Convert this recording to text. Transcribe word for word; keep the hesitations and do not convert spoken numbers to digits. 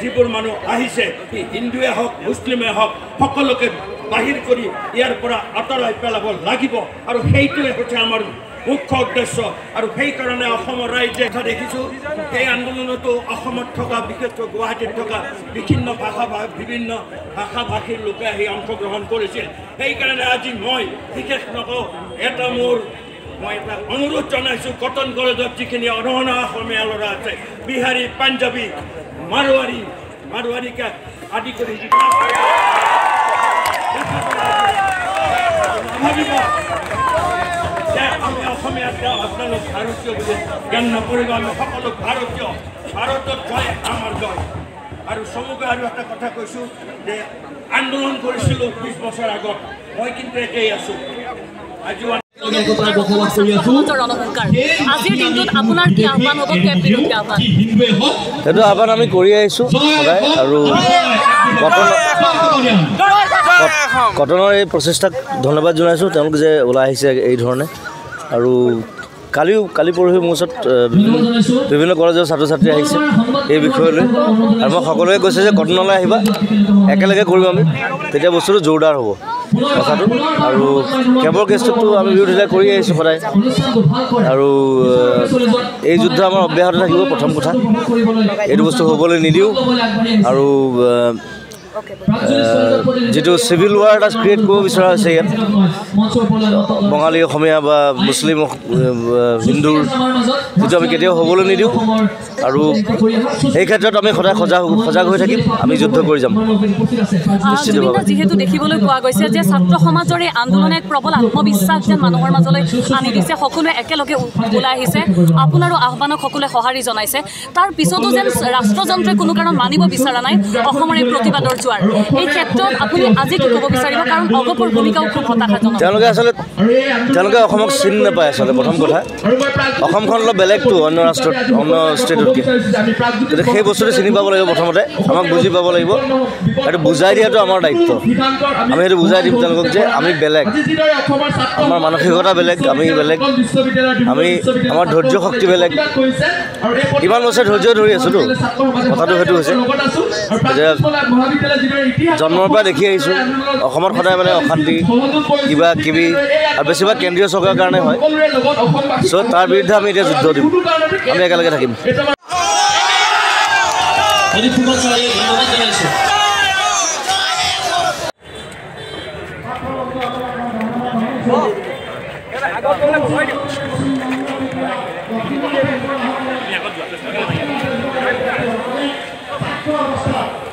যিবোৰ মানুহ আহিছে হিন্দুৱে হওক মুছলিমে হওক সকলোকে বাহিৰ কৰি ইয়াৰ পৰা আঁতৰাই পেলাব লাগিব আৰু সেইটোৱে হৈছে আমাৰ মুখ্য উদ্দেশ্য আৰু সেইকাৰণে অসমৰ ৰাইজে দেখিছোঁ এই আন্দোলনতো অসমত থকা বিশেষকৈ গুৱাহাটীত থকা বিভিন্ন ভাষা বিভিন্ন ভাষা ভাষীৰ লোকে আহি অংশগ্ৰহণ কৰিছিল সেইকাৰণে আজি মই বিশেষ নকওঁ এটা মোৰ মই এটা অনুৰোধ জনাইছোঁ কটন কলেজত যিখিনি অনহনা অসমীয়া ল'ৰা আছে বিহাৰী পাঞ্জাবী মাৰোৱাৰী মাৰোৱাৰীকে আদি কৰি ভাবিব যে আমি অসমীয়া আপোনালোক ভাৰতীয় বুলি জ্ঞান নকৰিব আমি সকলো ভাৰতীয় ভাৰতত জয় আমাৰ জয় আৰু চমুকৈ আৰু এটা কথা কৈছোঁ যে আন্দোলন কৰিছিলোঁ বিছ বছৰ আগত মই কিন্তু একেই আছোঁ আজিও সেইটো আহ্বান আমি কৰি আহিছোঁ সদায় আৰু কটনৰ এই প্ৰচেষ্টাক ধন্যবাদ জনাইছোঁ তেওঁলোক যে ওলাই আহিছে এই ধৰণে আৰু কালিও কালি পৰহি মোৰ ওচৰত বিভিন্ন কলেজৰ ছাত্ৰ ছাত্ৰী আহিছে এই বিষয়লৈ আৰু মই সকলোৱে কৈছে যে কটনলৈ আহিবা একেলগে কৰিম আমি তেতিয়া বস্তুটো জোৰদাৰ হ'ব কথাটো আৰু কেৱল কেছটোতো আমি বিৰোধিতা কৰি আহিছোঁ সদায় আৰু এই যুদ্ধ আমাৰ অব্যাহত থাকিব প্ৰথম কথা এইটো বস্তু হ'বলৈ নিদিওঁ আৰু যেটো সিভিল ওয়ার এটা ক্রিয়েট কৰিব বিচৰা হৈছে ইয়াত বঙালী অসমীয়া বা মুছলিম হিন্দুৰ যেটো আমি কেতিয়াও হ'বলৈ নিদিওঁ আৰু এই ক্ষেত্ৰত আমি সদায় সজাগ সজাগ হৈ থাকিম আমি যুদ্ধ কৰি যাম নিশ্চিতভাৱে যেহেতু দেখিবলৈ পোৱা গৈছে যে ছাত্ৰ সমাজৰ এই আন্দোলনে এক প্ৰবল আত্মবিশ্বাস যেন মানুহৰ মাজলৈ আনি দিছে সকলোৱে একেলগে ওলাই আহিছে আপোনাৰো আহ্বানক সকলোৱে সঁহাৰি জনাইছে তাৰ পিছতো যেন ৰাষ্ট্ৰযন্ত্ৰে কোনো কাৰণ মানিব বিচৰা নাই অসমৰ এই প্ৰতিবাদৰ জোৱাৰ এই ক্ষেত্ৰত আপুনি আজি কি ক'ব বিচাৰিব কাৰণ অগপৰ ভূমিকাও খুব হতাশাজনক তেওঁলোকে আচলতে তেওঁলোকে অসমক চিনি নাপায় আচলতে প্ৰথম কথা অসমখন অলপ বেলেগটো অন্য ৰাষ্ট্ৰত অন্য ষ্টেটতকৈ গতিকে সেই বস্তুটো চিনি পাব লাগিব প্ৰথমতে আমাক বুজি পাব লাগিব সেইটো বুজাই দিয়াটো আমাৰ দায়িত্ব আমি সেইটো বুজাই দিম তেওঁলোকক যে আমি বেলেগ আমাৰ মানসিকতা বেলেগ আমি বেলেগ আমি আমাৰ ধৈৰ্য শক্তি বেলেগ কিমান বছৰ ধৈৰ্য ধৰি আছোঁতো কথাটো সেইটো হৈছে এতিয়া জন্মৰ পৰা দেখি আহিছোঁ অসমত সদায় মানে অশান্তি কিবা কিবি আৰু বেছিভাগ কেন্দ্ৰীয় চৰকাৰৰ কাৰণে হয় চ' তাৰ বিৰুদ্ধে আমি এতিয়া যুদ্ধ দিম আমি একেলগে থাকিম আগত